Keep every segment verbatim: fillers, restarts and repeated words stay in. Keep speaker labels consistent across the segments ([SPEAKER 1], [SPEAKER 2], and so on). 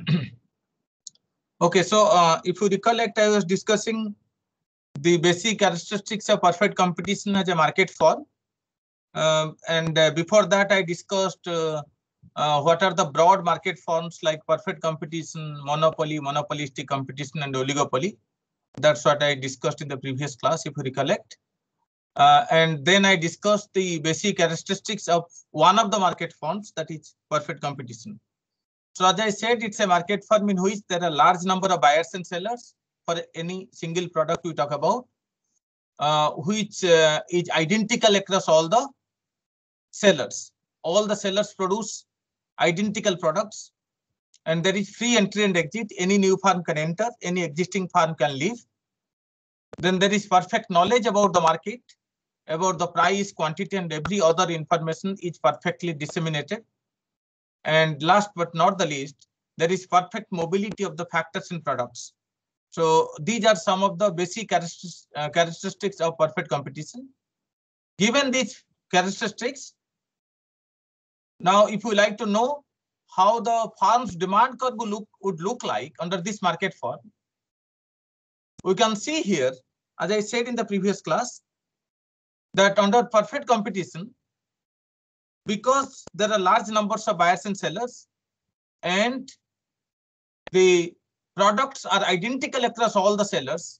[SPEAKER 1] Okay, so uh, if you recollect, I was discussing the basic characteristics of perfect competition as a market form. Uh, and uh, before that, I discussed uh, uh, what are the broad market forms like perfect competition, monopoly, monopolistic competition, and oligopoly. That's what I discussed in the previous class, if you recollect. Uh, and then I discussed the basic characteristics of one of the market forms, that is perfect competition. So as I said, it's a market firm in which there are large number of buyers and sellers for any single product we talk about, uh, which uh, is identical across all the sellers. All the sellers produce identical products, and there is free entry and exit. Any new firm can enter, any existing firm can leave. Then there is perfect knowledge about the market, about the price, quantity, and every other information is perfectly disseminated. And last but not the least, there is perfect mobility of the factors and products. So these are some of the basic characteristics, uh, characteristics of perfect competition. Given these characteristics, now if you like to know how the firm's demand curve would look, would look like under this market form, we can see here, as I said in the previous class, that under perfect competition, because there are large numbers of buyers and sellers, and the products are identical across all the sellers,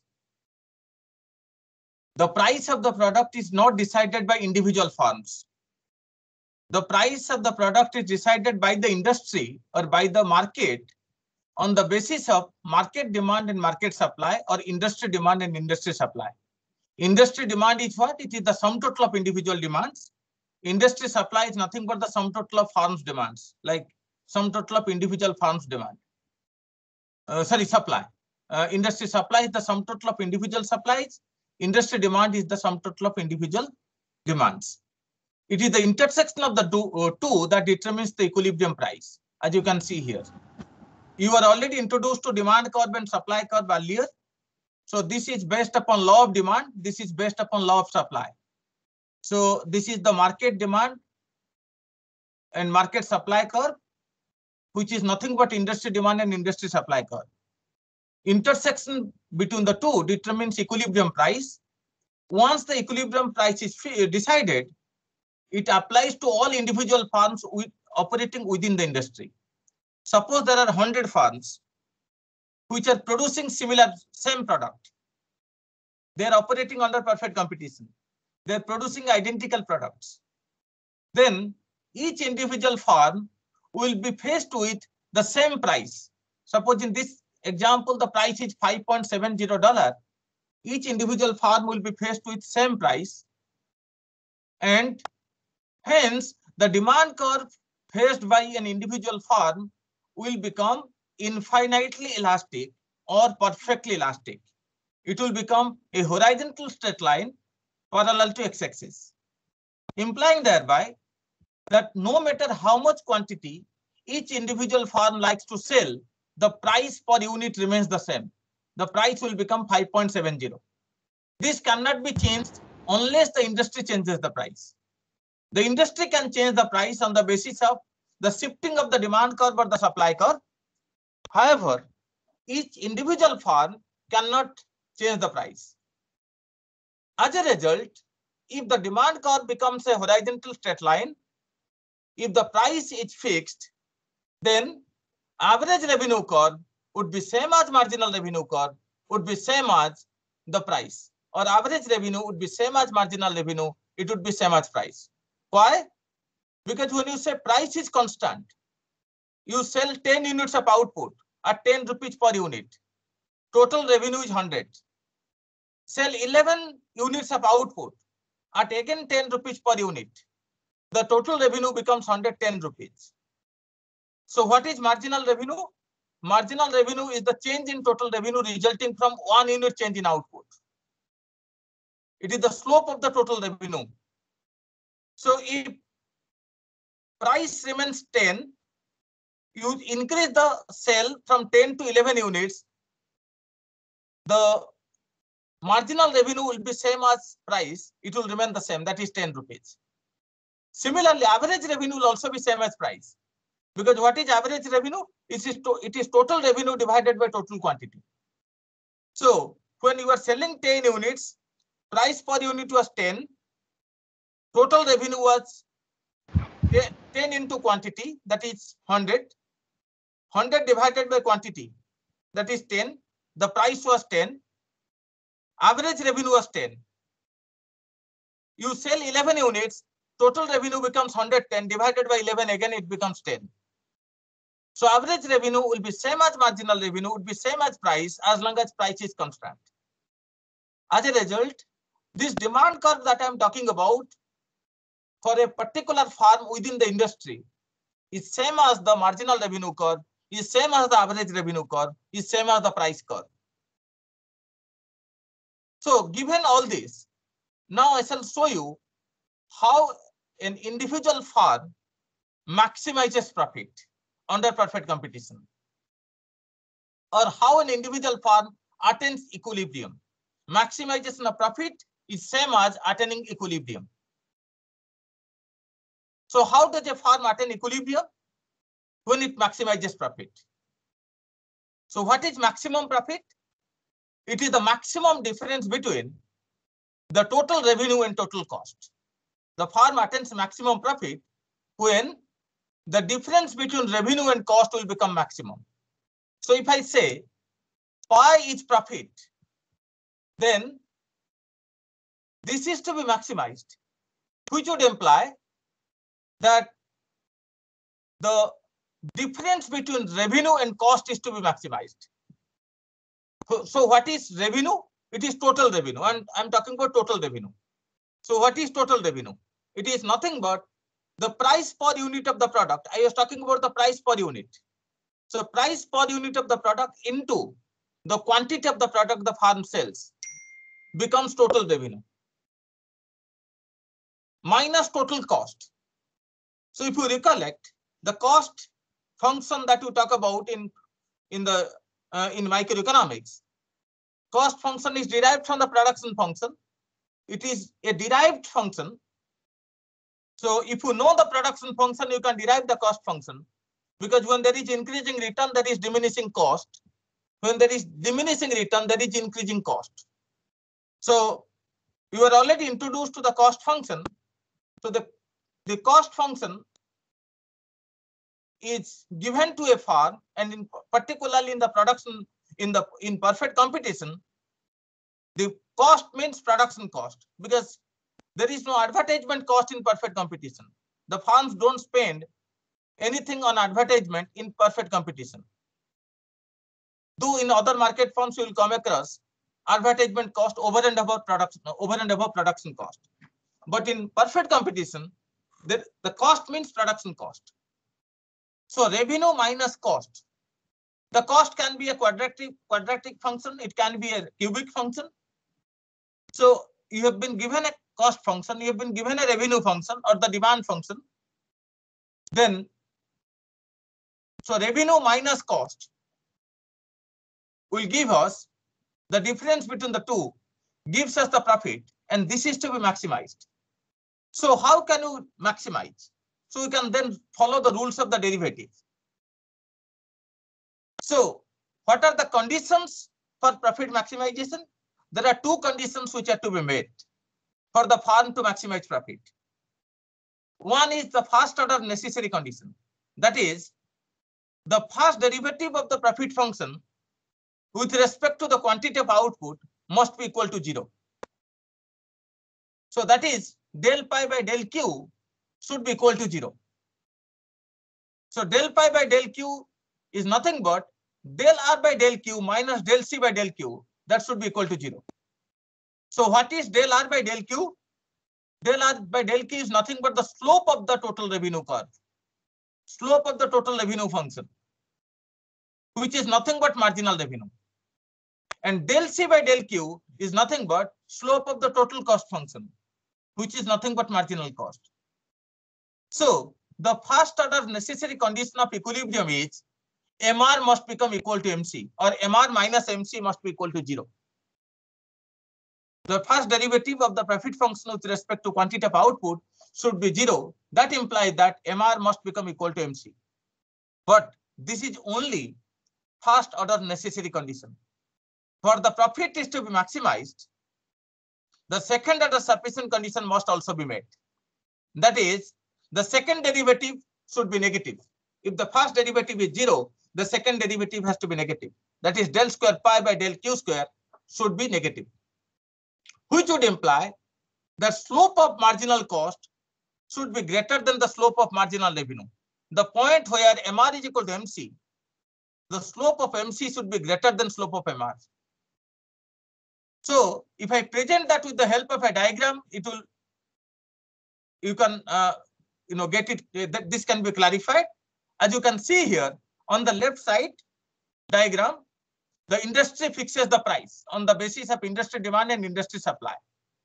[SPEAKER 1] the price of the product is not decided by individual firms. The price of the product is decided by the industry or by the market on the basis of market demand and market supply, or industry demand and industry supply. Industry demand is what? It is the sum total of individual demands. Industry supply is nothing but the sum total of firms' demands, like sum total of individual firms' demand. Uh, sorry, supply. Uh, industry supply is the sum total of individual supplies. Industry demand is the sum total of individual demands. It is the intersection of the two, uh, two that determines the equilibrium price, as you can see here. You are already introduced to demand curve and supply curve earlier. So this is based upon law of demand. This is based upon law of supply. So this is the market demand and market supply curve, which is nothing but industry demand and industry supply curve. Intersection between the two determines equilibrium price. Once the equilibrium price is decided, it applies to all individual firms with operating within the industry. Suppose there are one hundred firms which are producing similar, same product. They are operating under perfect competition. They are producing identical products. Then each individual firm will be faced with the same price. Suppose in this example, the price is five point seven zero dollars. Each individual firm will be faced with same price, and hence the demand curve faced by an individual firm will become infinitely elastic or perfectly elastic. It will become a horizontal straight line parallel to x-axis, implying thereby that no matter how much quantity each individual firm likes to sell, the price per unit remains the same. The price will become five point seven zero. This cannot be changed unless the industry changes the price. The industry can change the price on the basis of the shifting of the demand curve or the supply curve. However, each individual firm cannot change the price. As a result, if the demand curve becomes a horizontal straight line, if the price is fixed, then average revenue curve would be same as marginal revenue curve, would be same as the price, or average revenue would be same as marginal revenue, it would be same as price. Why? Because when you say price is constant, you sell ten units of output at ten rupees per unit. Total revenue is one hundred. Sell eleven units of output at again ten rupees per unit. The total revenue becomes one hundred ten rupees. So what is marginal revenue? Marginal revenue is the change in total revenue resulting from one unit change in output. It is the slope of the total revenue. So if price remains ten, you increase the sale from ten to eleven units, the marginal revenue will be same as price. It will remain the same, that is ten rupees. Similarly, average revenue will also be same as price. Because what is average revenue? It is, to, it is total revenue divided by total quantity. So when you are selling ten units, price per unit was ten, total revenue was ten into quantity, that is one hundred. one hundred divided by quantity, that is ten. The price was ten. Average revenue was ten. You sell eleven units, total revenue becomes one hundred ten, divided by eleven, again it becomes ten. So average revenue will be same as marginal revenue, would be same as price, as long as price is constant. As a result, this demand curve that I am talking about for a particular farm within the industry is same as the marginal revenue curve, is same as the average revenue curve, is same as the price curve. So given all this, now I shall show you how an individual farm maximizes profit under perfect competition, or how an individual farm attains equilibrium. Maximization of profit is same as attaining equilibrium. So how does a farm attain equilibrium? When it maximizes profit. So what is maximum profit? It is the maximum difference between the total revenue and total cost. The farm attains maximum profit when the difference between revenue and cost will become maximum. So if I say pi is profit, then this is to be maximized, which would imply that the difference between revenue and cost is to be maximized. So what is revenue? It is total revenue, and I'm talking about total revenue. So what is total revenue? It is nothing but the price per unit of the product. I was talking about the price per unit. So price per unit of the product into the quantity of the product the farm sells becomes total revenue minus total cost. So if you recollect, the cost function that you talk about in in the uh, in microeconomics, cost function is derived from the production function. It is a derived function. So if you know the production function, you can derive the cost function, because when there is increasing return, there is diminishing cost. When there is diminishing return, there is increasing cost. So you are already introduced to the cost function. So the, the cost function is given to a farm, and in particularly in the production, in the in perfect competition, the cost means production cost, because there is no advertisement cost in perfect competition. The farms don't spend anything on advertisement in perfect competition. Though in other market firms you will come across advertisement cost over and above production, over and above production cost. But in perfect competition, the, the cost means production cost. So revenue minus cost. The cost can be a quadratic quadratic function. It can be a cubic function. So you have been given a cost function, you have been given a revenue function or the demand function. Then, so revenue minus cost will give us the difference between the two, gives us the profit, and this is to be maximized. So how can you maximize? So you can then follow the rules of the derivative. So what are the conditions for profit maximization? There are two conditions which are to be met for the farm to maximize profit. One is the first order necessary condition. That is, the first derivative of the profit function with respect to the quantity of output must be equal to zero. So that is, del pi by del q should be equal to zero. So del pi by del q is nothing but del r by del q minus del c by del q. That should be equal to zero. So what is del r by del q? Del r by del q is nothing but the slope of the total revenue curve, slope of the total revenue function, which is nothing but marginal revenue. And del c by del q is nothing but slope of the total cost function, which is nothing but marginal cost. So the first order necessary condition of equilibrium is M R must become equal to M C, or M R minus M C must be equal to zero. The first derivative of the profit function with respect to quantity of output should be zero. That implies that M R must become equal to M C. But this is only first order necessary condition. For the profit is to be maximized, the second order sufficient condition must also be met. That is, the second derivative should be negative. If the first derivative is zero, the second derivative has to be negative. That is, del square pi by del q square should be negative, which would imply the slope of marginal cost should be greater than the slope of marginal revenue. The point where M R is equal to M C, the slope of M C should be greater than slope of M R. So if I present that with the help of a diagram, it will, you can, uh, you know, get it, uh, that this can be clarified. As you can see here on the left side diagram, the industry fixes the price on the basis of industry demand and industry supply.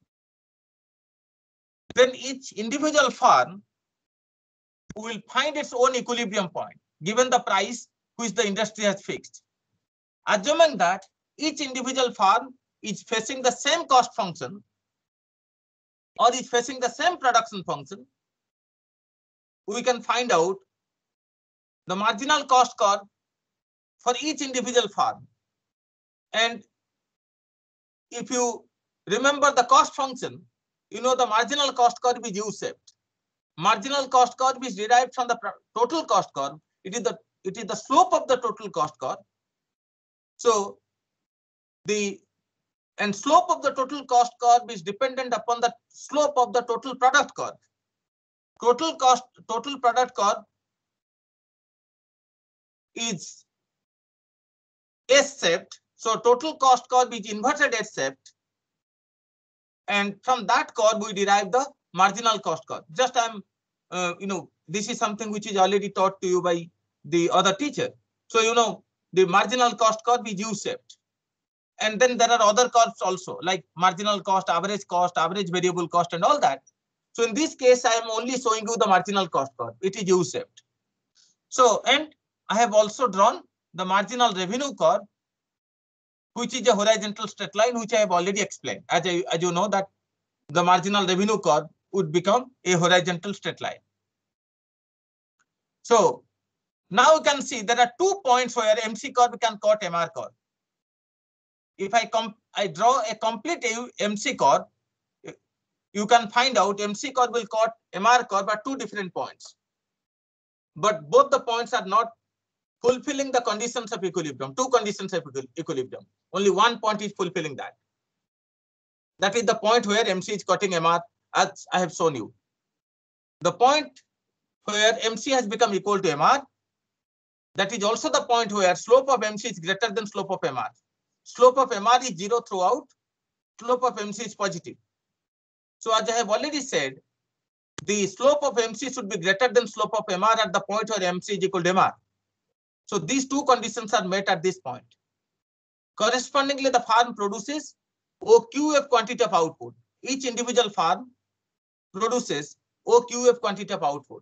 [SPEAKER 1] Then each individual firm will find its own equilibrium point given the price which the industry has fixed. Assuming that each individual firm is facing the same cost function or is facing the same production function, we can find out the marginal cost curve for each individual firm. And if you remember the cost function, you know the marginal cost curve is U-shaped. Marginal cost curve is derived from the total cost curve. It is the it is the slope of the total cost curve. So the and slope of the total cost curve is dependent upon the slope of the total product curve. Total cost total product curve is S-shaped. So total cost curve is inverted S-shaped. And from that curve, we derive the marginal cost curve. Just I'm, uh, you know, this is something which is already taught to you by the other teacher. So, you know, the marginal cost curve is U-shaped. And then there are other curves also, like marginal cost, average cost, average variable cost, and all that. So in this case, I am only showing you the marginal cost curve. It is U-shaped. So, and I have also drawn the marginal revenue curve, which is a horizontal straight line, which I have already explained. As, I, as you know that the marginal revenue curve would become a horizontal straight line. So now you can see there are two points where M C curve can cut M R curve. If I, com I draw a complete M C curve, you can find out M C curve will cut M R curve at two different points. But both the points are not fulfilling the conditions of equilibrium, two conditions of equilibrium. Only one point is fulfilling that. That is the point where M C is cutting M R, as I have shown you. The point where M C has become equal to M R, that is also the point where slope of M C is greater than slope of M R. Slope of M R is zero throughout, slope of M C is positive. So as I have already said, the slope of M C should be greater than slope of M R at the point where M C is equal to M R. So these two conditions are met at this point. Correspondingly, the farm produces O Q F quantity of output. Each individual farm produces O Q F quantity of output.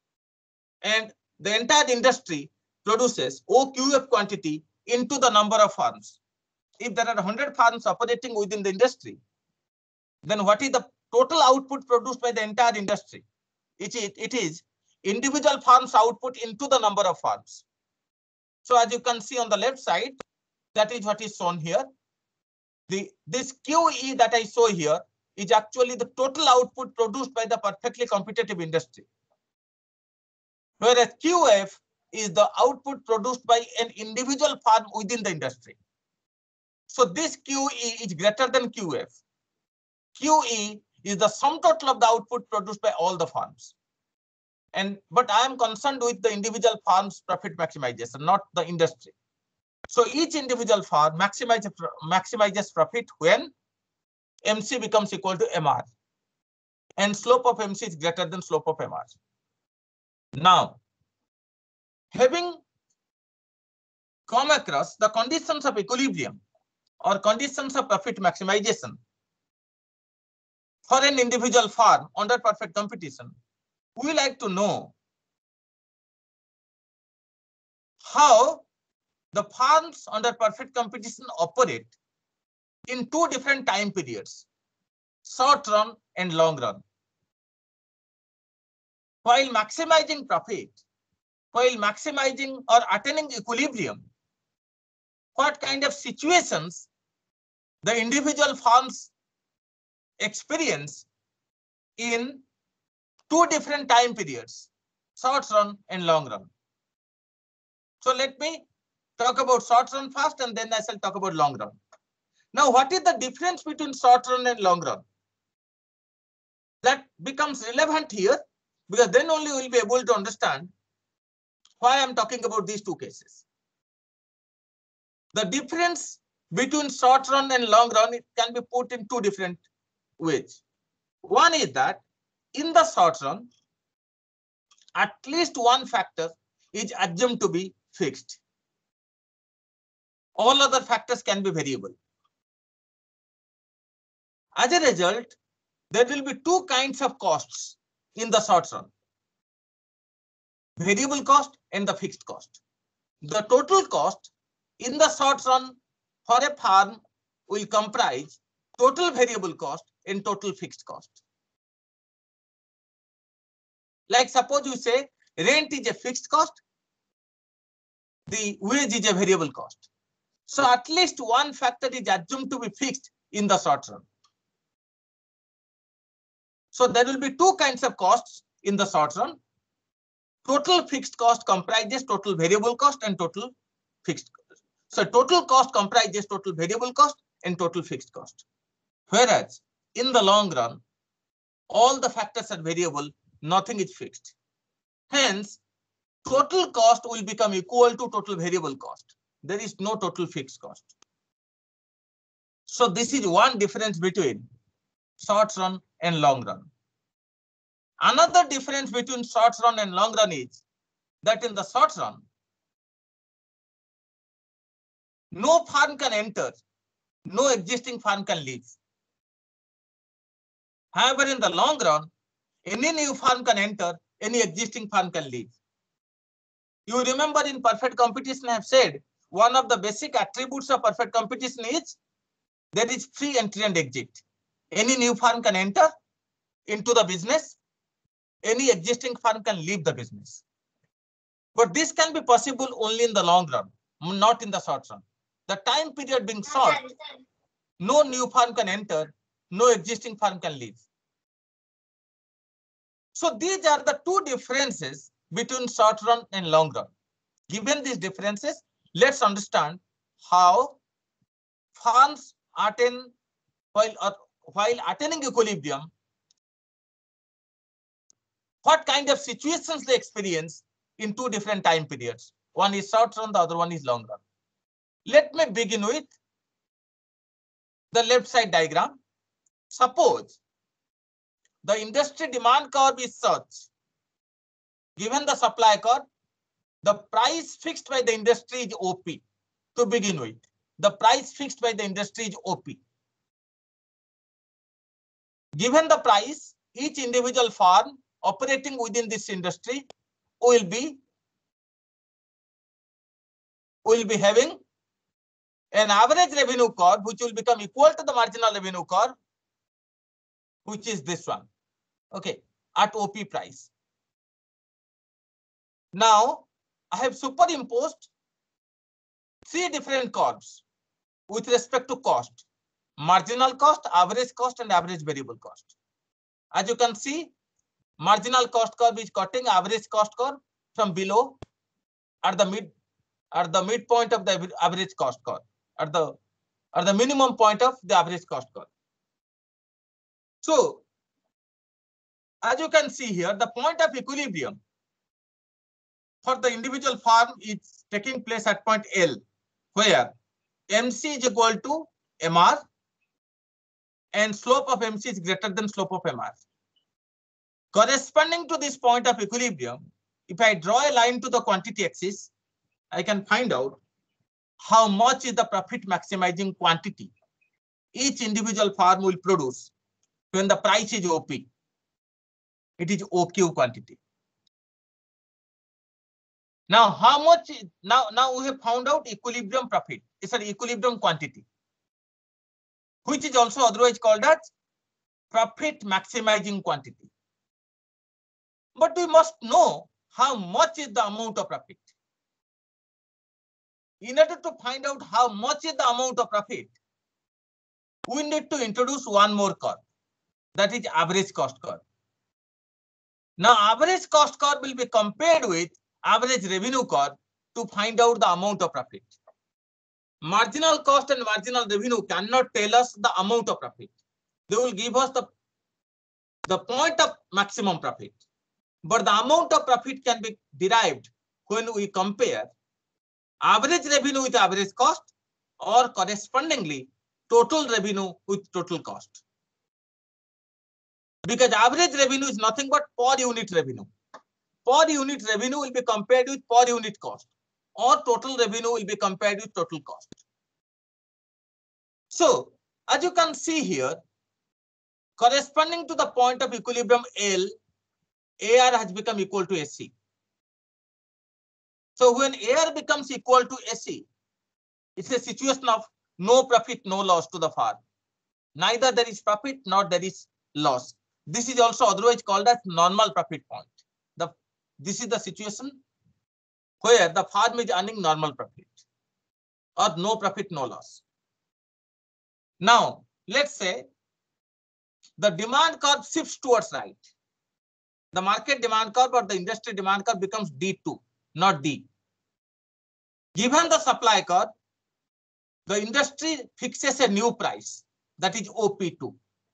[SPEAKER 1] And the entire industry produces O Q F quantity into the number of farms. If there are one hundred farms operating within the industry, then what is the total output produced by the entire industry? It is, it is individual farms output into the number of farms. So as you can see on the left side, that is what is shown here. The, this Q E that I show here is actually the total output produced by the perfectly competitive industry. Whereas Q F is the output produced by an individual farm within the industry. So this Q E is greater than Q F. Q E is the sum total of the output produced by all the farms. And but I am concerned with the individual farm's profit maximization, not the industry. So each individual farm maximizes, maximizes profit when M C becomes equal to M R. And slope of M C is greater than slope of M R. Now, having come across the conditions of equilibrium or conditions of profit maximization for an individual farm under perfect competition, we like to know how the farms under perfect competition operate in two different time periods, short run and long run. While maximizing profit, while maximizing or attaining equilibrium, what kind of situations the individual firms experience in two different time periods, short run and long run. So let me talk about short run first, and then I shall talk about long run. Now, what is the difference between short run and long run? That becomes relevant here, because then only we will be able to understand why I am talking about these two cases. The difference between short run and long run, it can be put in two different ways. One is that in the short run, at least one factor is assumed to be fixed. All other factors can be variable. As a result, there will be two kinds of costs in the short run: variable cost and the fixed cost. The total cost in the short run for a farm will comprise total variable cost and total fixed cost. Like suppose you say rent is a fixed cost, the wage is a variable cost. So at least one factor is assumed to be fixed in the short run. So there will be two kinds of costs in the short run. Total fixed cost comprises total variable cost and total fixed cost. So total cost comprises total variable cost and total fixed cost. Whereas in the long run, all the factors are variable, nothing is fixed. Hence, total cost will become equal to total variable cost. There is no total fixed cost. So this is one difference between short run and long run. Another difference between short run and long run is that in the short run, no farm can enter, no existing farm can leave. However, in the long run, any new farm can enter, any existing farm can leave. You remember in perfect competition, I have said one of the basic attributes of perfect competition is there is free entry and exit. Any new farm can enter into the business, any existing farm can leave the business. But this can be possible only in the long run, not in the short run. The time period being short, no new farm can enter, no existing farm can leave. So these are the two differences between short run and long run. Given these differences, let's understand how farms attain while, uh, while attaining equilibrium, what kind of situations they experience in two different time periods. One is short run, the other one is long run. Let me begin with the left side diagram. Suppose the industry demand curve is such, given the supply curve, the price fixed by the industry is O P to begin with. The price fixed by the industry is O P. Given the price, each individual farm operating within this industry will be, will be having an average revenue curve which will become equal to the marginal revenue curve, which is this one, okay, at O P price. Now, I have superimposed three different curves with respect to cost: marginal cost, average cost, and average variable cost. As you can see, marginal cost curve is cutting average cost curve from below at the mid at the midpoint of the average cost curve, at the at the minimum point of the average cost curve. So, as you can see here, the point of equilibrium for the individual farm is taking place at point L, where M C is equal to M R and slope of M C is greater than slope of M R. Corresponding to this point of equilibrium, if I draw a line to the quantity axis, I can find out how much is the profit maximizing quantity each individual farm will produce when the price is O P. It is O Q quantity. Now, how much? Now, now we have found out equilibrium profit. It's an equilibrium quantity, which is also otherwise called as profit maximizing quantity. But we must know how much is the amount of profit. In order to find out how much is the amount of profit, we need to introduce one more curve, that is average cost curve. Now, average cost curve will be compared with average revenue curve to find out the amount of profit. Marginal cost and marginal revenue cannot tell us the amount of profit. They will give us the, the point of maximum profit. But the amount of profit can be derived when we compare average revenue with average cost, or correspondingly total revenue with total cost. Because average revenue is nothing but per unit revenue. Per unit revenue will be compared with per unit cost, or total revenue will be compared with total cost. So, as you can see here, corresponding to the point of equilibrium L, A R has become equal to A C. So when A R becomes equal to A C, it's a situation of no profit, no loss to the firm. Neither there is profit nor there is loss. This is also otherwise called as normal profit point. The, this is the situation where the firm is earning normal profit, or no profit, no loss. Now, let's say the demand curve shifts towards right. The market demand curve or the industry demand curve becomes D two, not D. Given the supply curve, the industry fixes a new price, that is O P two.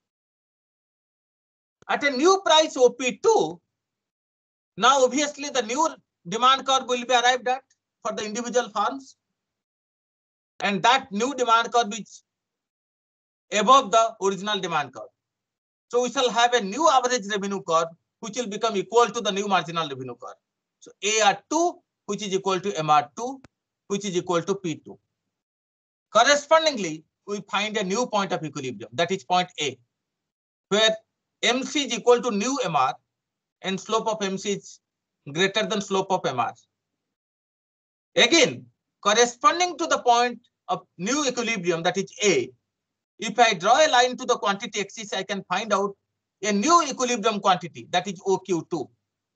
[SPEAKER 1] At a new price O P two, now obviously the new demand curve will be arrived at for the individual firms, and that new demand curve is above the original demand curve. So we shall have a new average revenue curve which will become equal to the new marginal revenue curve. So A R two, which is equal to M R two, which is equal to P two. Correspondingly, we find a new point of equilibrium, that is point A, where M C is equal to new M R and slope of M C is greater than slope of M R. Again, corresponding to the point of new equilibrium, that is A, if I draw a line to the quantity axis, I can find out a new equilibrium quantity, that is O Q two,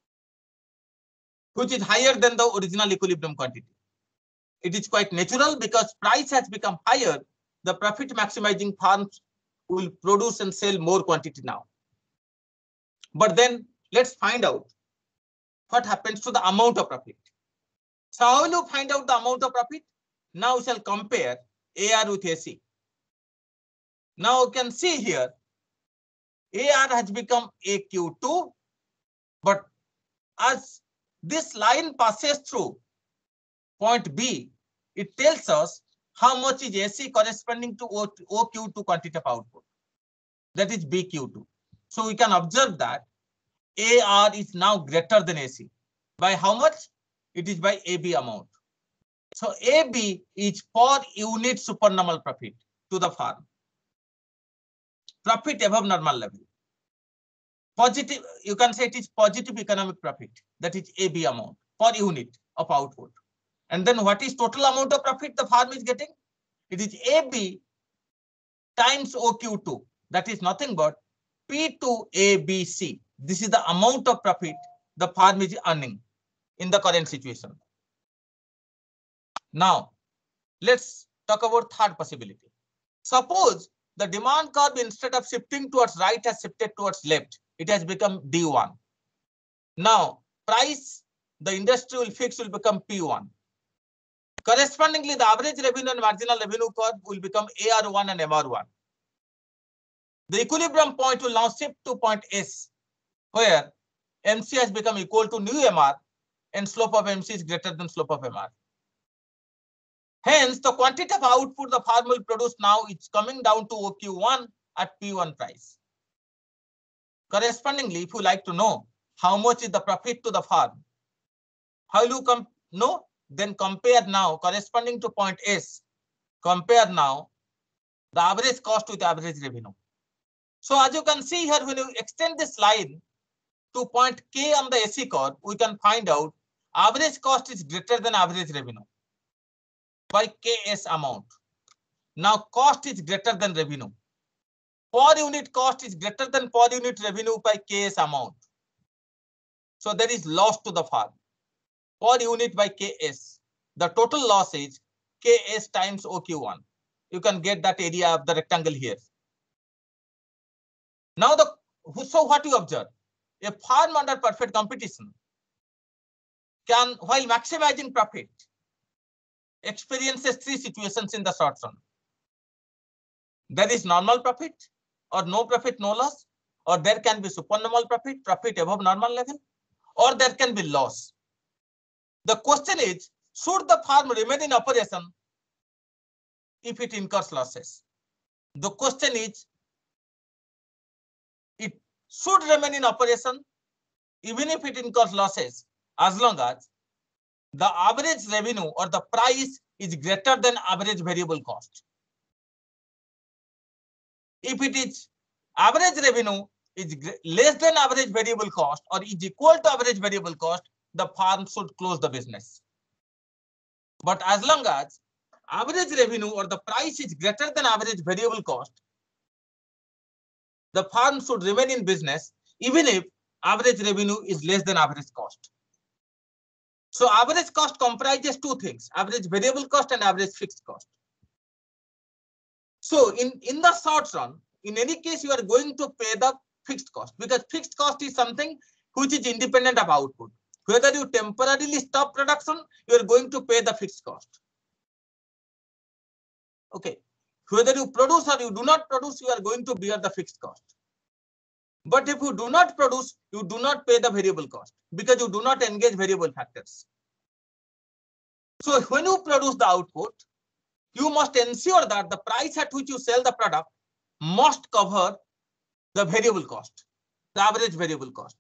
[SPEAKER 1] which is higher than the original equilibrium quantity. It is quite natural because price has become higher. The profit maximizing firms will produce and sell more quantity now. But then let's find out what happens to the amount of profit. So how will you find out the amount of profit? Now we shall compare A R with A C. Now you can see here, A R has become A Q two, but as this line passes through point B, it tells us how much is A C corresponding to O Q two quantity of output, that is B Q two. So we can observe that A R is now greater than A C. By how much? It is by A B amount. So A B is per unit supernormal profit to the firm. Profit above normal level. Positive, you can say it is positive economic profit, that is A B amount per unit of output. And then what is total amount of profit the firm is getting? It is A B times O Q two, that is nothing but P two A B C. This is the amount of profit the firm is earning in the current situation. Now, let's talk about third possibility. Suppose the demand curve, instead of shifting towards right, has shifted towards left. It has become D one. Now, price the industry will fix will become P one. Correspondingly, the average revenue and marginal revenue curve will become A R one and M R one. The equilibrium point will now shift to point S, where M C has become equal to new M R and slope of M C is greater than slope of M R. Hence, the quantity of output the firm will produce now is coming down to O Q one at P one price. Correspondingly, if you like to know how much is the profit to the firm, how will you come know? Then compare now corresponding to point S, compare now the average cost with average revenue. So as you can see here, when you extend this line to point K on the A C curve, we can find out average cost is greater than average revenue by K S amount. Now cost is greater than revenue. Per unit cost is greater than per unit revenue by K S amount. So there is loss to the firm. per unit by K S. The total loss is K S times O Q one. You can get that area of the rectangle here. Now, the so what you observe? A firm under perfect competition can, while maximizing profit, experiences three situations in the short run. There is normal profit, or no profit, no loss, or there can be supernormal profit, profit above normal level, or there can be loss. The question is, should the firm remain in operation if it incurs losses? The question is, it should remain in operation even if it incurs losses, as long as the average revenue or the price is greater than average variable cost. If it is average revenue is less than average variable cost or is equal to average variable cost, the firm should close the business. But as long as average revenue or the price is greater than average variable cost, the firm should remain in business even if average revenue is less than average cost. So average cost comprises two things, average variable cost and average fixed cost. So in, in the short run, in any case, you are going to pay the fixed cost, because fixed cost is something which is independent of output. Whether you temporarily stop production, you are going to pay the fixed cost. Okay. Whether you produce or you do not produce, you are going to bear the fixed cost. But if you do not produce, you do not pay the variable cost because you do not engage variable factors. So when you produce the output, you must ensure that the price at which you sell the product must cover the variable cost, the average variable cost.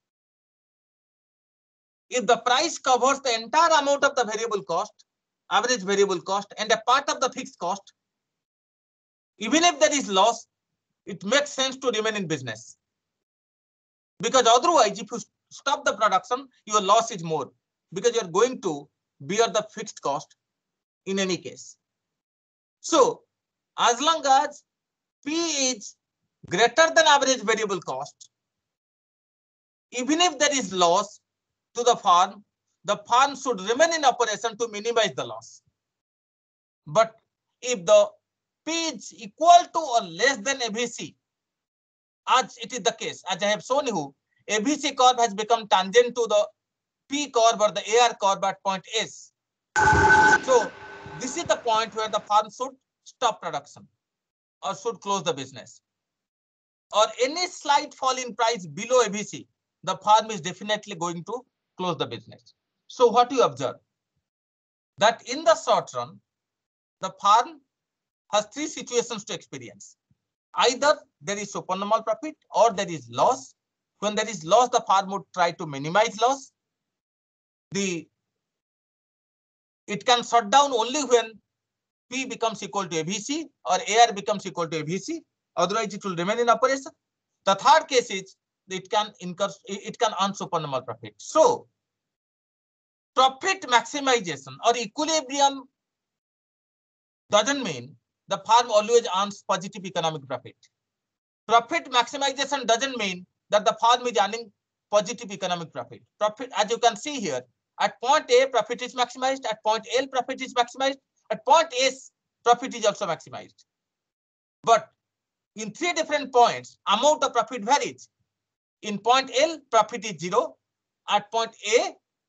[SPEAKER 1] If the price covers the entire amount of the variable cost, average variable cost, and a part of the fixed cost, even if there is loss, it makes sense to remain in business. Because otherwise, if you stop the production, your loss is more because you're going to bear the fixed cost in any case. So as long as P is greater than average variable cost, even if there is loss to the firm, the firm should remain in operation to minimize the loss. But if the P is equal to or less than A B C, as it is the case, as I have shown you, A B C curve has become tangent to the P curve or the A R curve at point S. So this is the point where the firm should stop production or should close the business. Or any slight fall in price below A B C, the firm is definitely going to close the business. So what you observe? That in the short run, the firm has three situations to experience. Either there is supernormal profit or there is loss. When there is loss, the firm would try to minimize loss. The it can shut down only when P becomes equal to A B C or A R becomes equal to A B C. Otherwise, it will remain in operation. The third case is it can incur, it can earn supernormal profit. So profit maximization or equilibrium doesn't mean the firm always earns positive economic profit. Profit maximization doesn't mean that the firm is earning positive economic profit. Profit, as you can see here, at point A, profit is maximized. At point L, profit is maximized. At point S, profit is also maximized. But in three different points, amount of profit varies. In point L, profit is zero. At point A,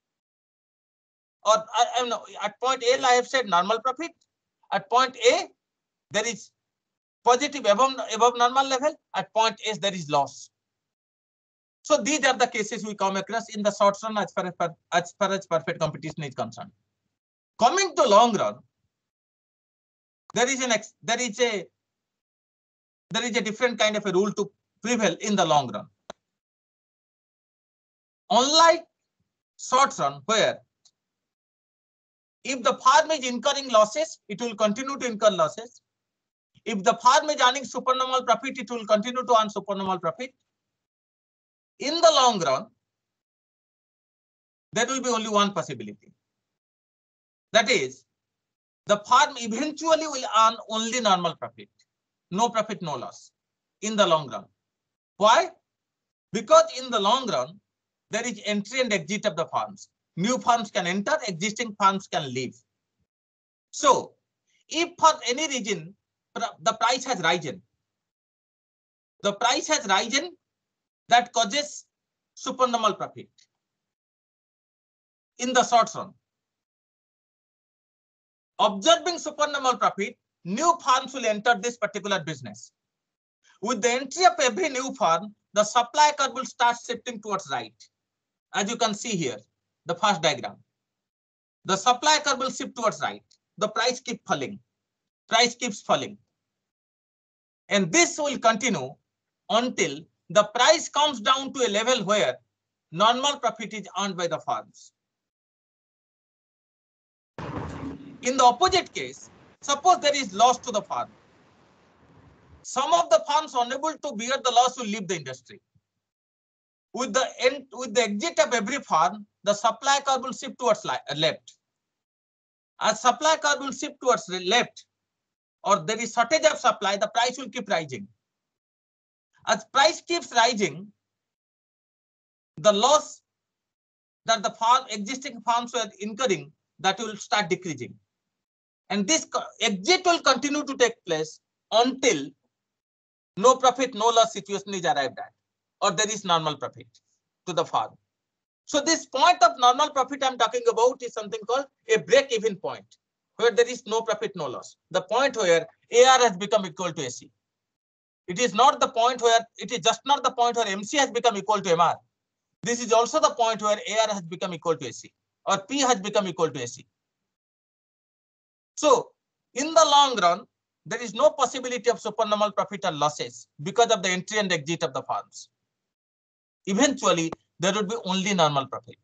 [SPEAKER 1] or I, I know, at point L, I have said normal profit. At point A, there is positive above, above normal level. At point S, there is loss. So these are the cases we come across in the short run as far as, as far as perfect competition is concerned. Coming to long run, there is an ex, there is a there is a different kind of a rule to prevail in the long run. Unlike short run, where if the firm is incurring losses, it will continue to incur losses. If the firm is earning supernormal profit, it will continue to earn supernormal profit. In the long run, there will be only one possibility. That is, the firm eventually will earn only normal profit. No profit, no loss in the long run. Why? Because in the long run, there is entry and exit of the firms. new firms can enter, existing firms can leave. So if for any reason the price has risen, the price has risen, that causes supernormal profit in the short run. Observing supernormal profit, new firms will enter this particular business. With the entry of every new firm, the supply curve will start shifting towards right. As you can see here, the first diagram. The supply curve will shift towards right. The price keeps falling. Price keeps falling. And this will continue until the price comes down to a level where normal profit is earned by the firms. In the opposite case, suppose there is loss to the firm. Some of the firms unable to bear the loss will leave the industry. With the end, with the exit of every firm, the supply curve will shift towards left. As supply curve will shift towards left, or there is shortage of supply, the price will keep rising. As price keeps rising, the loss that the farm, existing farms were incurring, that will start decreasing. And this exit will continue to take place until no profit, no loss situation is arrived at, or there is normal profit to the farm. So this point of normal profit I'm talking about is something called a break-even point, where there is no profit, no loss. The point where A R has become equal to A C. It is not the point where, it is just not the point where M C has become equal to M R. This is also the point where A R has become equal to A C, or P has become equal to A C. So in the long run, there is no possibility of supernormal profit or losses because of the entry and exit of the firms. Eventually, there would be only normal profit.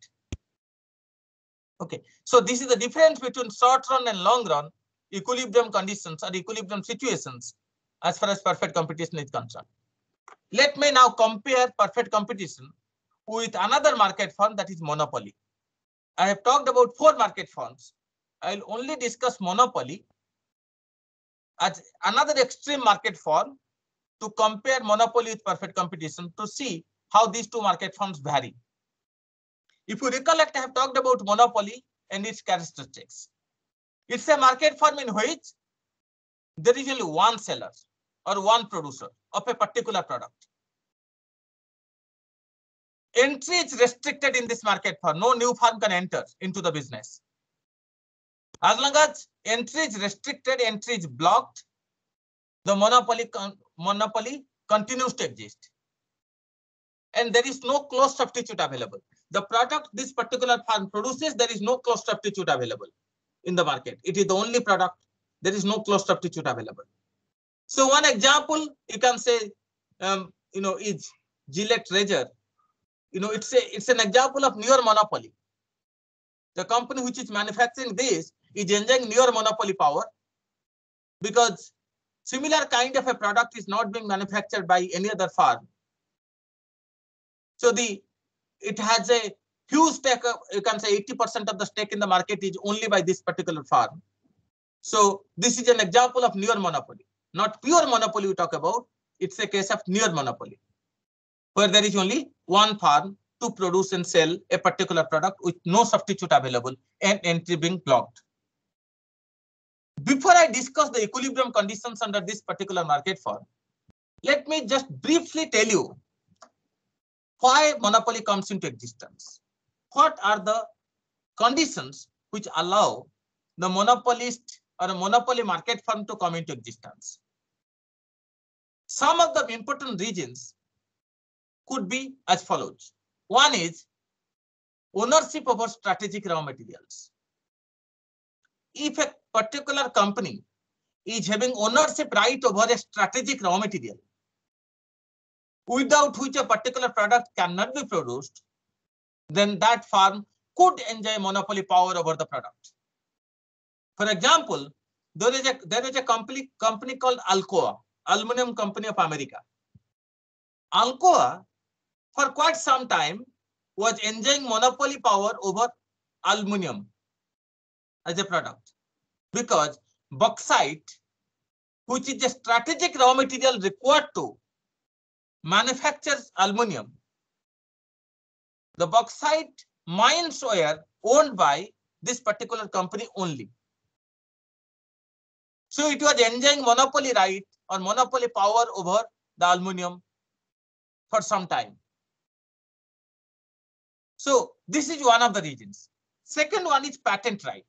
[SPEAKER 1] Okay, so this is the difference between short run and long run equilibrium conditions or equilibrium situations as far as perfect competition is concerned. Let me now compare perfect competition with another market form, that is monopoly. I have talked about four market forms. I will only discuss monopoly as another extreme market form to compare monopoly with perfect competition to see how these two market forms vary. If you recollect, I have talked about monopoly and its characteristics. It's a market form in which there is only one seller or one producer of a particular product. Entry is restricted in this market form. No new firm can enter into the business. As long as entry is restricted, entry is blocked, the monopoly, con monopoly continues to exist. And there is no close substitute available. The product this particular firm produces, there is no close substitute available in the market. It is the only product. There is no close substitute available. So one example you can say, um, you know, is Gillette Razor. You know, it's a it's an example of near monopoly. The company which is manufacturing this is enjoying near monopoly power because similar kind of a product is not being manufactured by any other firm. So the it has a huge stake of, you can say eighty percent of the stake in the market is only by this particular firm. So this is an example of near monopoly, not pure monopoly we talk about. It's a case of near monopoly, where there is only one firm to produce and sell a particular product with no substitute available and entry being blocked. Before I discuss the equilibrium conditions under this particular market form, let me just briefly tell you why monopoly comes into existence. What are the conditions which allow the monopolist or a monopoly market firm to come into existence? Some of the important reasons could be as follows. One is ownership over strategic raw materials. If a particular company is having ownership right over a strategic raw material, without which a particular product cannot be produced, then that firm could enjoy monopoly power over the product. For example, there is a there is a company company called Alcoa, Aluminum Company of America. Alcoa, for quite some time, was enjoying monopoly power over aluminum as a product, because bauxite, which is a strategic raw material required to manufacture aluminum, the bauxite mines were owned by this particular company only. So it was enjoying monopoly right or monopoly power over the aluminum for some time. So this is one of the reasons. Second one is patent right.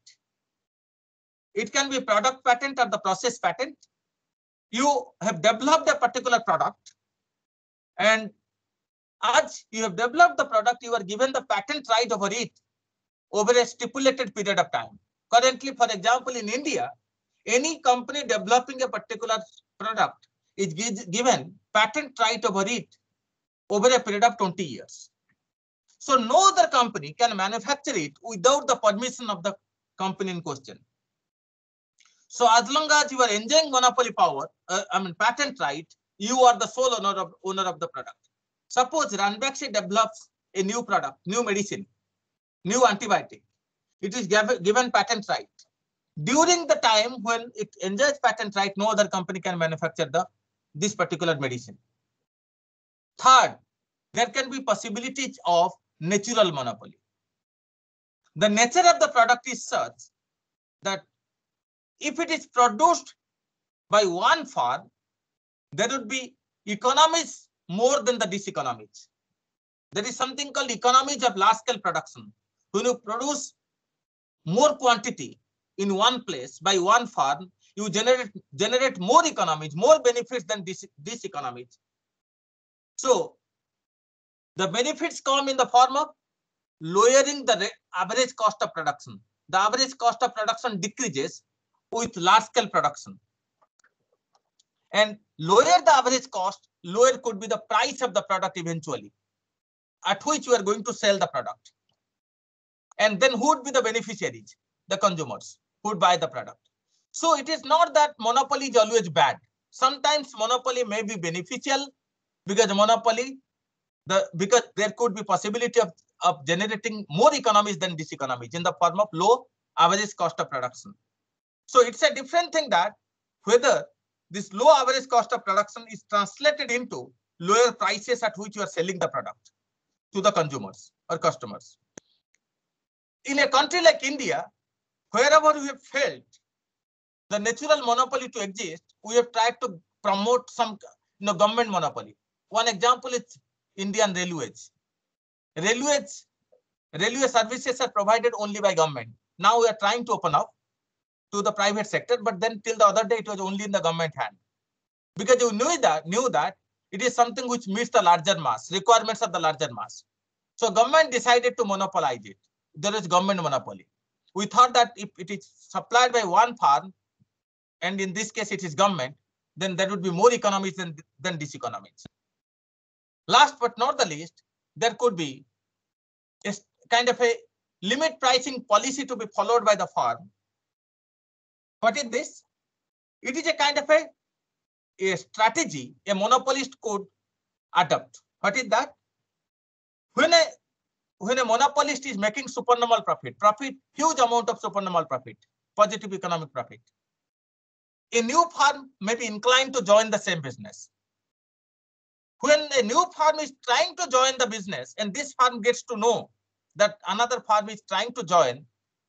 [SPEAKER 1] It can be product patent or the process patent. You have developed a particular product, and as you have developed the product, you are given the patent right over it over a stipulated period of time. Currently, for example, in India, any company developing a particular product is given patent right over it over a period of twenty years. So no other company can manufacture it without the permission of the company in question. So as long as you are enjoying monopoly power, uh, I mean patent right, you are the sole owner of, owner of the product. Suppose Ranbaxy develops a new product, new medicine, new antibiotic. It is given patent right. During the time when it enjoys patent right, no other company can manufacture the this particular medicine. Third, there can be possibilities of natural monopoly. The nature of the product is such that if it is produced by one farm, there would be economies more than the diseconomies. There is something called economies of large scale production. When you produce more quantity in one place by one farm, you generate generate more economies, more benefits than this, this economies. So the benefits come in the form of lowering the average cost of production. The average cost of production decreases with large scale production. And lower the average cost, lower could be the price of the product eventually, at which you are going to sell the product. And then who would be the beneficiaries? The consumers who would buy the product. So it is not that monopoly is always bad. Sometimes monopoly may be beneficial because monopoly, the because there could be possibility of, of generating more economies than diseconomies in the form of low average cost of production. So it's a different thing that whether this low average cost of production is translated into lower prices at which you are selling the product to the consumers or customers. In a country like India, wherever we have felt the natural monopoly to exist, we have tried to promote some you know, government monopoly. One example is Indian Railways. Railways, railway services are provided only by government. Now we are trying to open up to the private sector, but then till the other day it was only in the government hand. Because you knew that, knew that it is something which meets the larger mass, requirements of the larger mass. So government decided to monopolize it. There is government monopoly. We thought that if it is supplied by one farm, and in this case it is government, then there would be more economies than, than diseconomies. Last but not the least, there could be a kind of a limit pricing policy to be followed by the farm. What is this? It is a kind of a, a strategy a monopolist could adopt. What is that? When a when a monopolist is making supernormal profit, profit, huge amount of supernormal profit, positive economic profit, a new firm may be inclined to join the same business. When a new firm is trying to join the business and this firm gets to know that another firm is trying to join,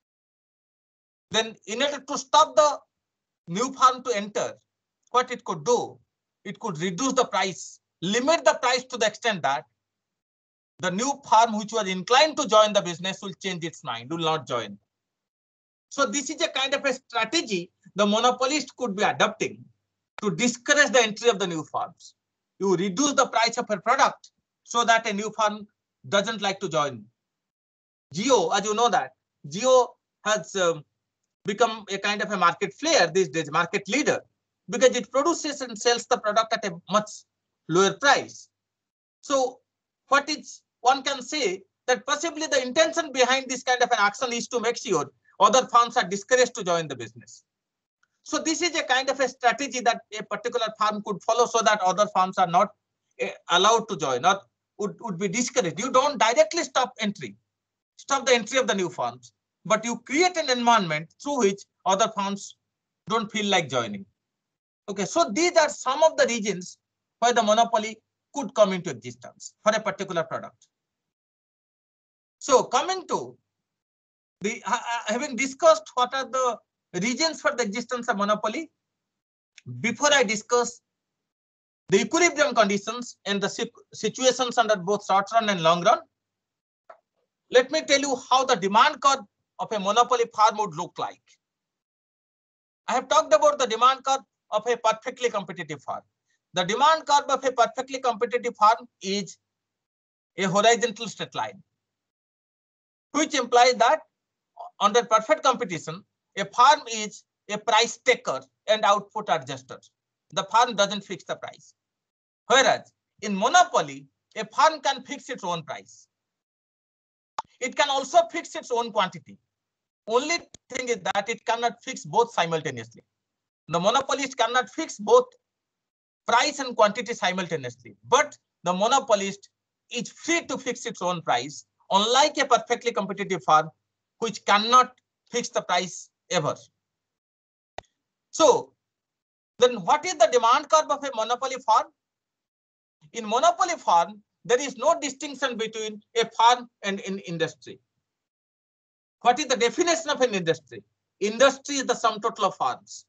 [SPEAKER 1] then in order to stop the new firm to enter, what it could do, it could reduce the price, limit the price to the extent that the new firm which was inclined to join the business will change its mind, will not join. So this is a kind of a strategy the monopolist could be adopting to discourage the entry of the new firms. You reduce the price of a product so that a new firm doesn't like to join. Jio, as you know that, Jio has um, become a kind of a market player these days, market leader, because it produces and sells the product at a much lower price. So what is one can say that possibly the intention behind this kind of an action is to make sure other firms are discouraged to join the business. So this is a kind of a strategy that a particular firm could follow so that other firms are not uh, allowed to join or would, would be discouraged. You don't directly stop entry, stop the entry of the new firms, but you create an environment through which other firms don't feel like joining. Okay, so these are some of the reasons why the monopoly could come into existence for a particular product. So coming to the, uh, having discussed what are the reasons for the existence of monopoly, before I discuss the equilibrium conditions and the situations under both short run and long run, let me tell you how the demand curve of a monopoly farm would look like. I have talked about the demand curve of a perfectly competitive farm. The demand curve of a perfectly competitive farm is a horizontal straight line, which implies that under perfect competition, a farm is a price taker and output adjuster. The farm doesn't fix the price. Whereas in monopoly, a farm can fix its own price. It can also fix its own quantity. Only thing is that it cannot fix both simultaneously. The monopolist cannot fix both price and quantity simultaneously, but the monopolist is free to fix its own price, unlike a perfectly competitive farm, which cannot fix the price ever. So then what is the demand curve of a monopoly farm? In monopoly farm, there is no distinction between a farm and an industry. What is the definition of an industry? Industry is the sum total of farms.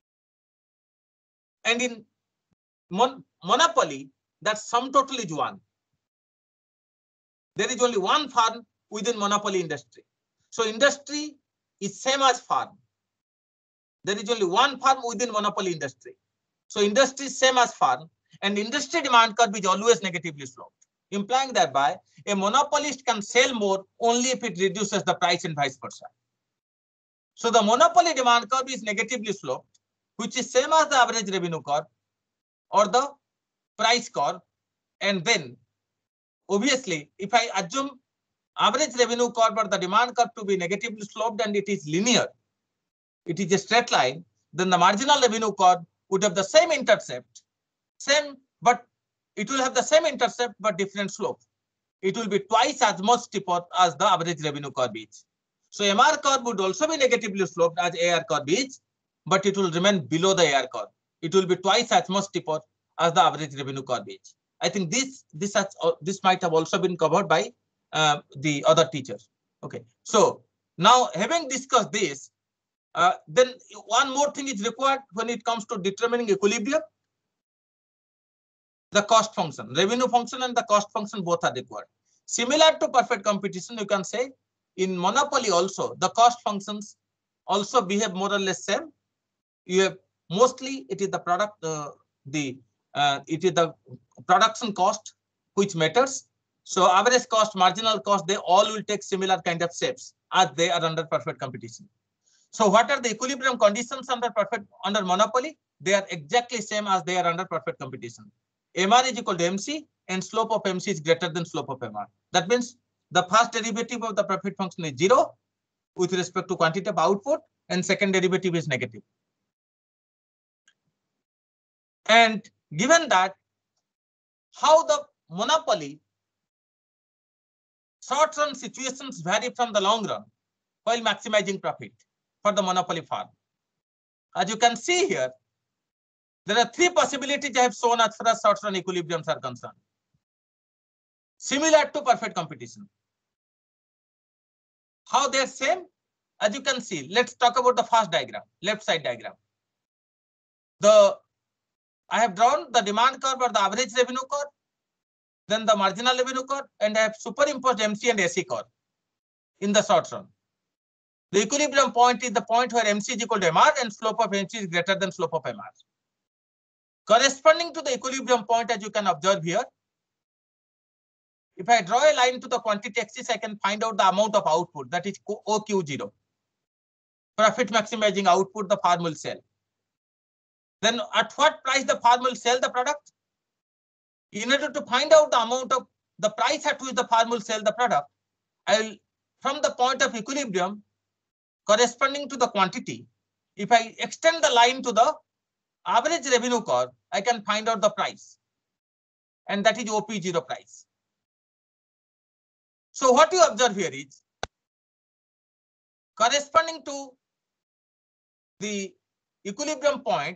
[SPEAKER 1] And in mon monopoly, that sum total is one. There is only one farm within monopoly industry. So industry is same as farm. There is only one farm within monopoly industry. So industry is same as farm, and industry demand curve is always negatively sloped, implying that by a monopolist can sell more only if it reduces the price and vice versa. So the monopoly demand curve is negatively sloped, which is same as the average revenue curve or the price curve. And then obviously, if I assume average revenue curve or the demand curve to be negatively sloped and it is linear, it is a straight line, then the marginal revenue curve would have the same intercept, same, but it will have the same intercept but different slope. It will be twice as much steeper as the average revenue curve is. So M R curve would also be negatively sloped as A R curve is, but it will remain below the A R curve. It will be twice as much steeper as the average revenue curve is. I think this this has uh, this might have also been covered by uh, the other teachers. Okay, so now having discussed this, uh, then one more thing is required when it comes to determining equilibrium. The cost function, revenue function and the cost function both are required. Similar to perfect competition, you can say in monopoly also the cost functions also behave more or less same. You have mostly it is the product, uh, the uh, it is the production cost which matters. So average cost, marginal cost, they all will take similar kind of shapes as they are under perfect competition. So what are the equilibrium conditions under perfect under monopoly? They are exactly same as they are under perfect competition. M R is equal to M C and slope of M C is greater than slope of M R. That means the first derivative of the profit function is zero with respect to quantity of output, and second derivative is negative. And given that, how the monopoly short run situations vary from the long run while maximizing profit for the monopoly farm. As you can see here, there are three possibilities I have shown as far as short run equilibriums are concerned. Similar to perfect competition. How they are same? As you can see, let's talk about the first diagram, left side diagram. The I have drawn the demand curve or the average revenue curve, then the marginal revenue curve, and I have superimposed M C and A C curve in the short run. The equilibrium point is the point where M C is equal to M R and slope of M C is greater than slope of M R. Corresponding to the equilibrium point, as you can observe here, if I draw a line to the quantity axis, I can find out the amount of output, that is O Q zero. Profit maximizing output the farm will sell. Then at what price the farm will sell the product? In order to find out the amount of the price at which the farm will sell the product, I will, from the point of equilibrium corresponding to the quantity, if I extend the line to the average revenue curve, I can find out the price, and that is O P zero price. So what you observe here is corresponding to the equilibrium point,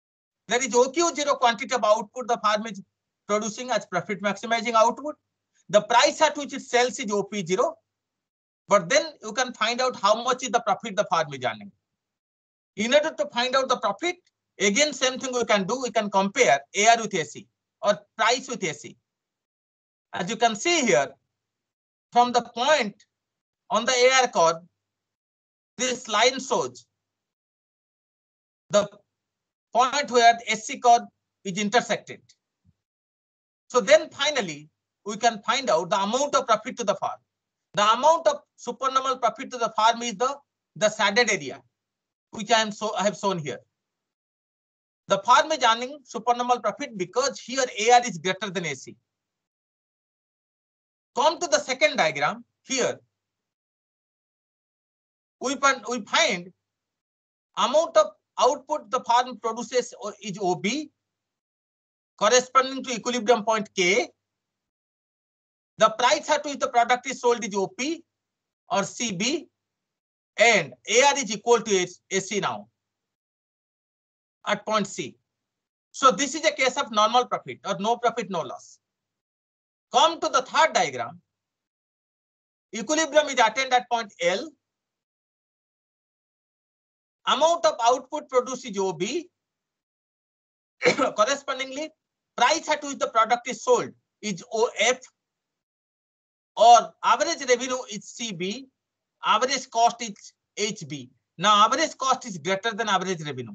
[SPEAKER 1] there is O Q zero quantity of output the farm is producing as profit maximizing output. the price at which it sells is O P zero, but then you can find out how much is the profit the farm is earning. In order to find out the profit, again, same thing we can do, we can compare A R with A C or price with A C. As you can see here, from the point on the A R curve, this line shows the point where the S C curve is intersected. So then finally, we can find out the amount of profit to the farm. The amount of supernormal profit to the farm is the, the shaded area, which I, am so, I have shown here. The farm is earning supernormal profit because here A R is greater than A C. Come to the second diagram. Here, we, find, we find amount of output the farm produces is O B, corresponding to equilibrium point K. The price at which the product is sold is O P or C B, and A R is equal to A C now at point C. So this is a case of normal profit or no profit, no loss. Come to the third diagram. Equilibrium is attained at point L. Amount of output produced is O B. Correspondingly, price at which the product is sold is O F, or average revenue is C B, average cost is H B. Now, average cost is greater than average revenue.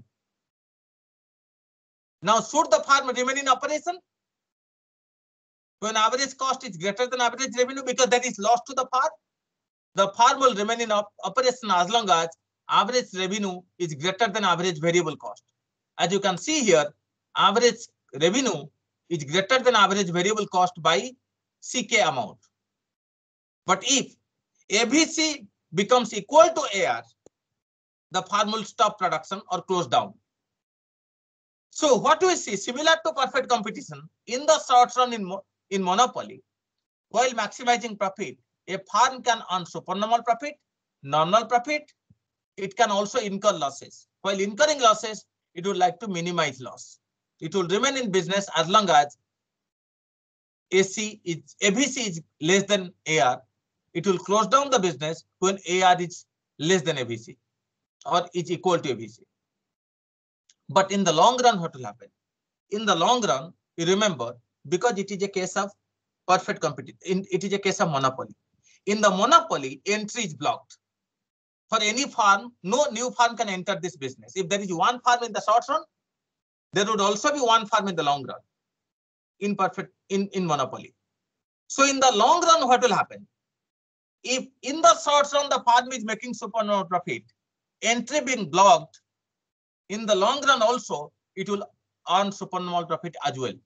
[SPEAKER 1] Now, should the farm remain in operation when average cost is greater than average revenue, because that is lost to the farm? The farm will remain in op operation as long as average revenue is greater than average variable cost. As you can see here, average revenue is greater than average variable cost by C K amount. But if A B C becomes equal to A R, the farm will stop production or close down. So what we see, similar to perfect competition, in the short run in, mo in monopoly, while maximizing profit, a farm can earn supernormal profit, normal profit. It can also incur losses. While incurring losses, it would like to minimize loss. It will remain in business as long as A C is, A B C is less than A R. It will close down the business when A R is less than A B C or is equal to A B C. But in the long run, what will happen? In the long run, you remember, because it is a case of perfect competition, it is a case of monopoly. In the monopoly, entry is blocked. For any farm, no new farm can enter this business. If there is one farm in the short run, there would also be one farm in the long run in perfect in, in monopoly. So in the long run, what will happen? If in the short run the farm is making supernormal profit, entry being blocked, in the long run also it will earn supernormal profit as well.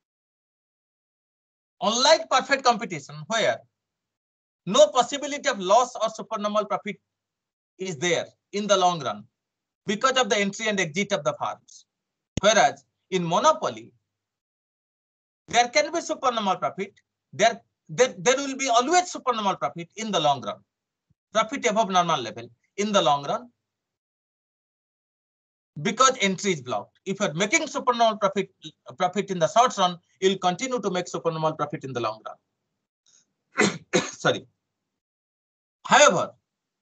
[SPEAKER 1] Unlike perfect competition, where no possibility of loss or supernormal profit is there in the long run because of the entry and exit of the farms. Whereas in monopoly, there can be supernormal profit. There, there, there will be always supernormal profit in the long run. Profit above normal level in the long run because entry is blocked. If you're making supernormal profit, profit in the short run, you'll continue to make supernormal profit in the long run. Sorry. However,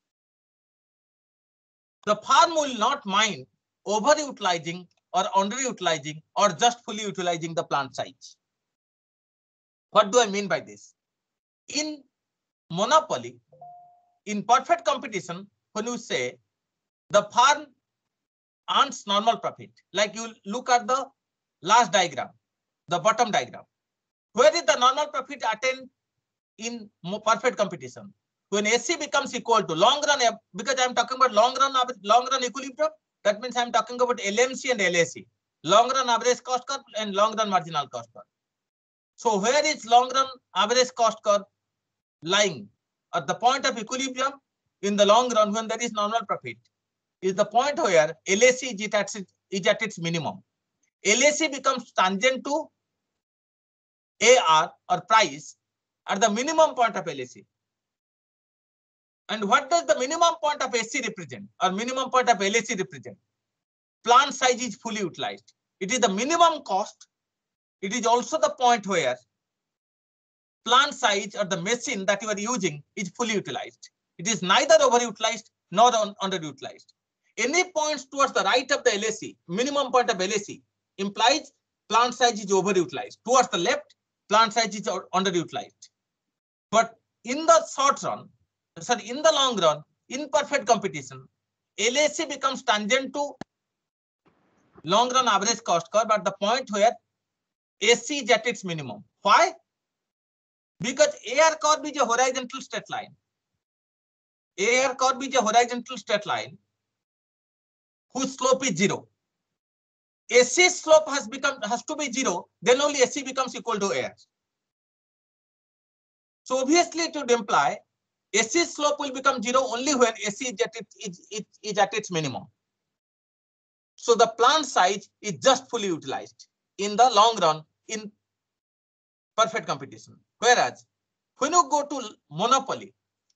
[SPEAKER 1] the farm will not mind overutilizing or underutilizing or just fully utilizing the plant size. What do I mean by this? In monopoly, in perfect competition, when you say the farm earns normal profit, like you look at the last diagram, the bottom diagram, where is the normal profit attained in perfect competition? When A C becomes equal to long run, because I'm talking about long run, long run equilibrium, that means I'm talking about L M C and L A C, long run average cost curve and long run marginal cost curve. So where is long run average cost curve lying? At the point of equilibrium in the long run when there is normal profit is the point where L A C is at, is at its minimum. L A C becomes tangent to A R or price at the minimum point of L A C. And what does the minimum point of A C represent or minimum point of L A C represent? Plant size is fully utilized. It is the minimum cost. It is also the point where plant size or the machine that you are using is fully utilized. It is neither overutilized nor underutilized. Any points towards the right of the L A C, minimum point of L A C, implies plant size is overutilized. Towards the left, plant size is underutilized. But in the short run, sorry, in the long run, in perfect competition, L A C becomes tangent to long run average cost curve at the point where A C is at its minimum. Why? Because A R curve is a horizontal straight line. A R curve is a horizontal straight line whose slope is zero. A C slope has become has to be zero, then only A C becomes equal to A R. So obviously it would imply A C slope will become zero only when A C is at its, is, is, is at its minimum. So the plant size is just fully utilized in the long run in perfect competition. Whereas when you go to monopoly,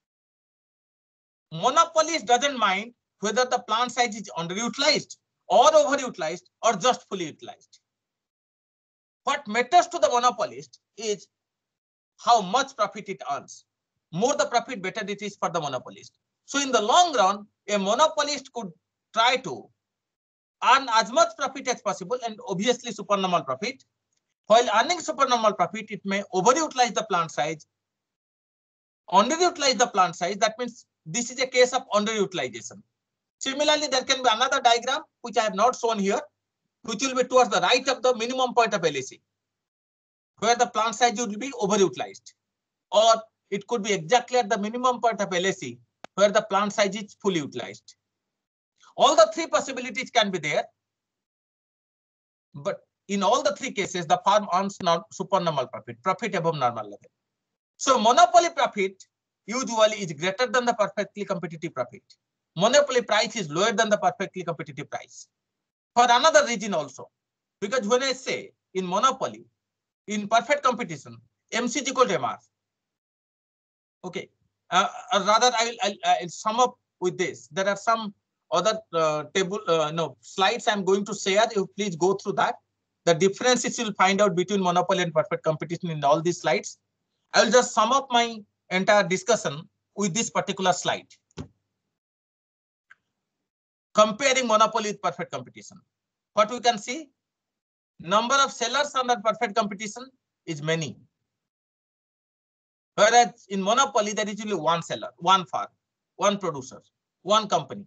[SPEAKER 1] monopoly doesn't mind whether the plant size is underutilized or overutilized or just fully utilized. What matters to the monopolist is how much profit it earns. More the profit, better it is for the monopolist. So in the long run, a monopolist could try to earn as much profit as possible and obviously supernormal profit. While earning supernormal profit, it may overutilize the plant size, underutilize the plant size. That means this is a case of underutilization. Similarly, there can be another diagram which I have not shown here, which will be towards the right of the minimum point of L A C, where the plant size will be overutilized. Or it could be exactly at the minimum point of L A C, where the plant size is fully utilized. All the three possibilities can be there. But in all the three cases, the firm earns supernormal profit, profit above normal level. So monopoly profit usually is greater than the perfectly competitive profit. Monopoly price is lower than the perfectly competitive price. For another reason also, because when I say in monopoly, in perfect competition, M C is equal to M R. Okay, uh, uh, rather I will I'll, I'll sum up with this. There are some other uh, table, uh, no slides I'm going to share. You please go through that. The differences you'll find out between monopoly and perfect competition in all these slides. I will just sum up my entire discussion with this particular slide. Comparing monopoly with perfect competition. What we can see, number of sellers under perfect competition is many. Whereas in monopoly, there is only one seller, one farm, one producer, one company.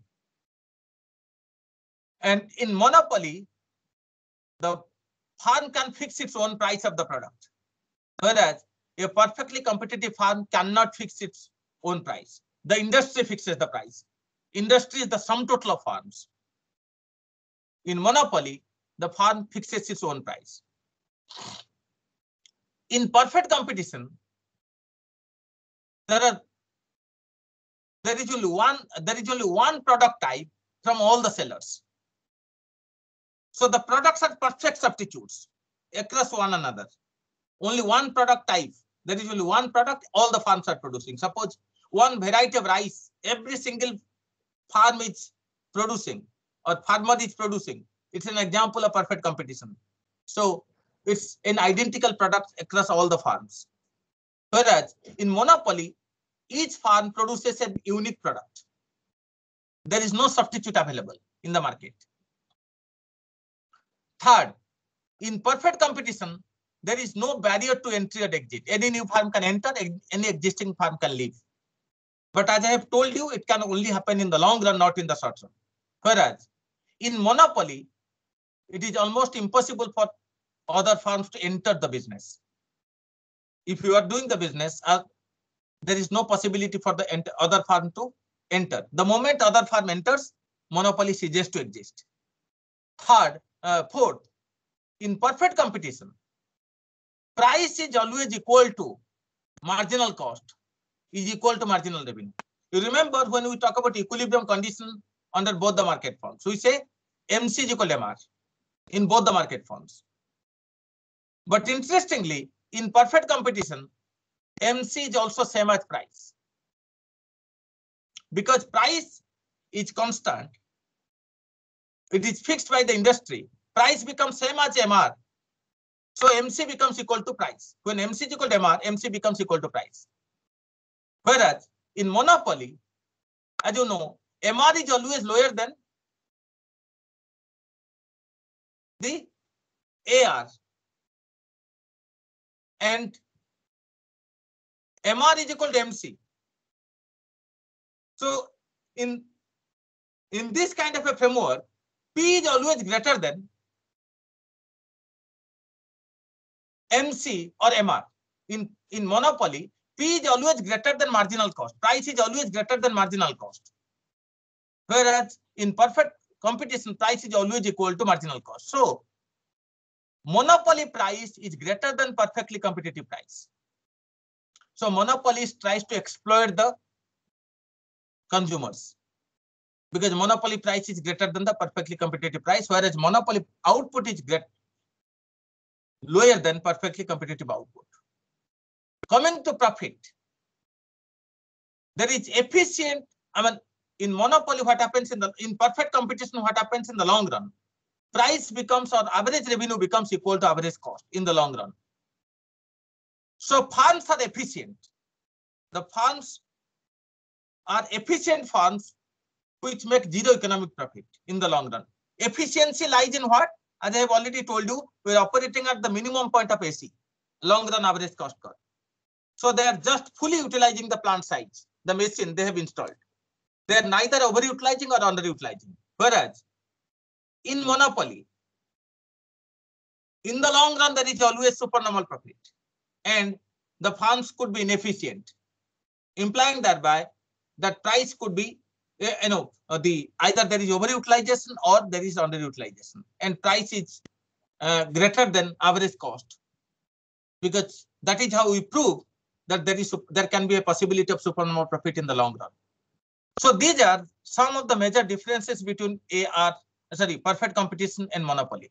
[SPEAKER 1] And in monopoly, the farm can fix its own price of the product. Whereas a perfectly competitive farm cannot fix its own price. The industry fixes the price. Industry is the sum total of farms. In monopoly, the farm fixes its own price. In perfect competition, there are there is only one there is only one product type from all the sellers. So the products are perfect substitutes across one another. Only one product type. There is only one product all the farms are producing. Suppose one variety of rice, every single farm is producing or farmer is producing. It's an example of perfect competition. So it's an identical product across all the farms. Whereas in monopoly, each farm produces a unique product. There is no substitute available in the market. Third, in perfect competition, there is no barrier to entry or exit. Any new farm can enter, any existing farm can leave. But as I have told you, it can only happen in the long run, not in the short run. Whereas in monopoly, it is almost impossible for other firms to enter the business. If you are doing the business, uh, there is no possibility for the other firm to enter. The moment other firm enters, monopoly ceases to exist. Third, uh, fourth, in perfect competition, price is always equal to marginal cost is equal to marginal revenue. You remember when we talk about equilibrium condition under both the market forms, we say M C is equal to M R in both the market forms. But interestingly, in perfect competition, M C is also same as price. Because price is constant, it is fixed by the industry. Price becomes same as M R So M C becomes equal to price. When M C is equal to M R, M C becomes equal to price. Whereas in monopoly, as you know, M R is always lower than the A R. And M R is equal to M C. So in, in this kind of a framework, P is always greater than M C or M R. In, in monopoly, P is always greater than marginal cost. Price is always greater than marginal cost. Whereas in perfect competition, price is always equal to marginal cost. So monopoly price is greater than perfectly competitive price. So monopolist tries to exploit the consumers because monopoly price is greater than the perfectly competitive price, whereas monopoly output is great, lower than perfectly competitive output. Coming to profit, there is efficient. I mean, in monopoly, what happens in the in perfect competition? What happens in the long run? Price becomes or average revenue becomes equal to average cost in the long run. So firms are efficient. The firms are efficient firms which make zero economic profit in the long run. Efficiency lies in what? As I have already told you, we are operating at the minimum point of A C, long run average cost curve. So they are just fully utilizing the plant size, the machine they have installed. They are neither overutilizing or underutilizing. Whereas in monopoly, in the long run, there is always supernormal profit, and the firms could be inefficient, implying thereby that price could be, you know, the either there is overutilization or there is underutilization, and price is uh, greater than average cost, because that is how we prove that there is there can be a possibility of supernormal profit in the long run. So these are some of the major differences between A R, sorry, perfect competition and monopoly.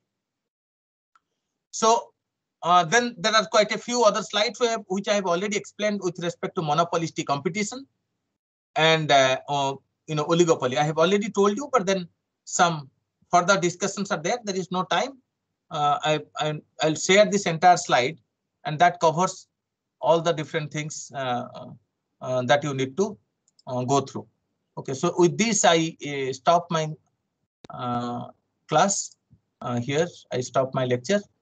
[SPEAKER 1] So uh, then there are quite a few other slides we have, which I have already explained with respect to monopolistic competition and uh, uh, you know, oligopoly. I have already told you, but then some further discussions are there. There is no time. Uh, I, I I'll share this entire slide, and that covers all the different things uh, uh, that you need to uh, go through. Okay, so with this I uh, stop my uh, class uh, here. I stop my lecture.